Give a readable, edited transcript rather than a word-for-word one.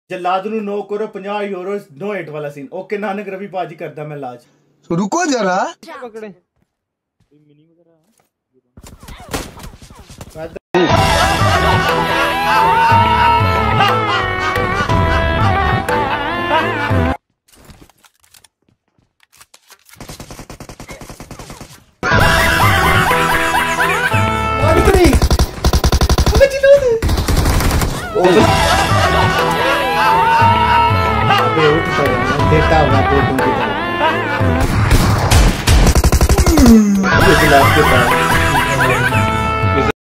जल्लाद नू 9 करो 50 euro no hit वाला सीन। ओके नानक रवि पाजी करदा मैं लाज। तो रुको जरा पकड़े देता हुआ तो तुम की तरह